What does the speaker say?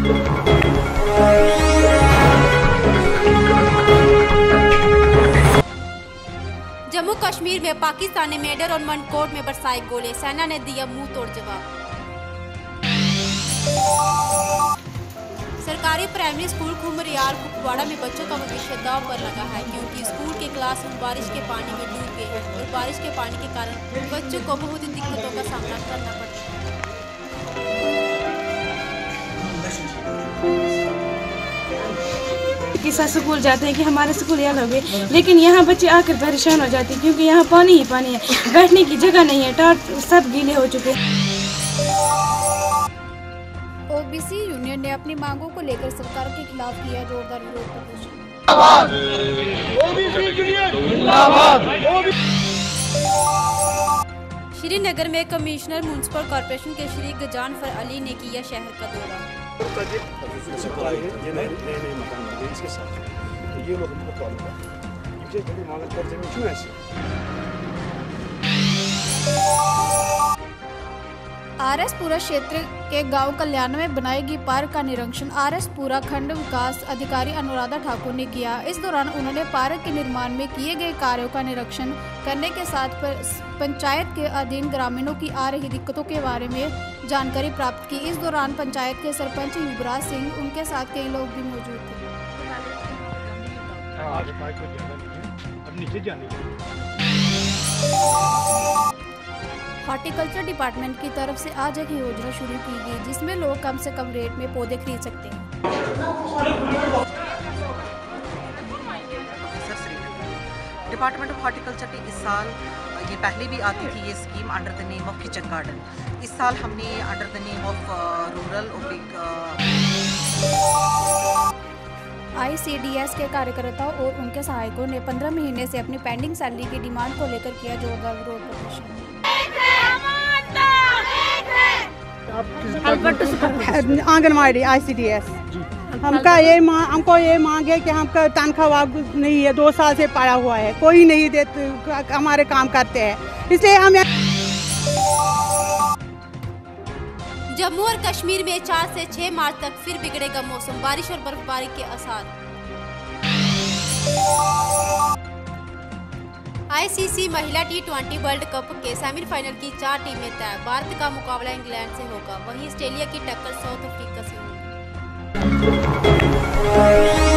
जम्मू कश्मीर में पाकिस्तानी मेडर और मनकोट में बरसाए गोले, सेना ने दिया मुंह तोड़ जवाब। सरकारी प्राइमरी स्कूल खुमरियाल कुपवाड़ा में बच्चों का भविष्य दांव पर लगा है, क्योंकि स्कूल के क्लासरूम बारिश के पानी में डूब गए हैं और बारिश के पानी के कारण बच्चों को बहुत ही दिक्कतों का सामना करना पड़ता है। कि सब स्कूल जाते हैं कि हमारे स्कूल याद हो गए, लेकिन यहाँ बच्चे आकर परेशान हो जाते हैं क्योंकि यहाँ पानी ही पानी है, बैठने की जगह नहीं है, टाट सब गीले हो चुके हैं। ओबीसी यूनियन ने अपनी मांगों को लेकर सरकार के खिलाफ किया जोरदार विरोध प्रदर्शन। श्रीनगर में कमिश्नर म्युनिसिपल कॉर्पोरेशन के श्री गजानफर अली ने किया शहर का दौरा। आरएसपुरा क्षेत्र के गांव कल्याण में बनाएगी पार्क का निरीक्षण आरएसपुरा खंड विकास अधिकारी अनुराधा ठाकुर ने किया। इस दौरान उन्होंने पार्क के निर्माण में किए गए कार्यों का निरीक्षण करने के साथ पंचायत के अधीन ग्रामीणों की आ रही दिक्कतों के बारे में जानकारी प्राप्त की। इस दौरान पंचायत के सरपंच युवराज सिंह, उनके साथ कई लोग भी मौजूद थे। हॉर्टिकल्चर डिपार्टमेंट की तरफ से आज एक योजना शुरू की गई, जिसमें लोग कम से कम रेट में पौधे खरीद सकते हैं। डिपार्टमेंट ऑफ हॉर्टिकल्चर की इस साल ये पहले भी आती थी ये scheme under the name of kitchen garden. इस साल हमने under the name of rural ICDS के कार्यकर्ताओं और उनके सहायकों ने 15 महीने से अपनी पेंडिंग सैलरी की डिमांड को लेकर किया जोरदार विरोध प्रदर्शन। आंगनवाड़ी ICDS हमको ये मांग है कि हमका तनख्वाह नहीं है, 2 साल से पड़ा हुआ है, कोई नहीं देते, हमारे काम करते हैं, इसलिए हम जम्मू और कश्मीर में 4 से 6 मार्च तक फिर बिगड़ेगा मौसम, बारिश और बर्फबारी के आसार। ICC महिला T20 वर्ल्ड कप के सेमीफाइनल की 4 टीमें तय। भारत का मुकाबला इंग्लैंड से होगा, वहीं ऑस्ट्रेलिया की टक्कर साउथ अफ्रीका से होगी।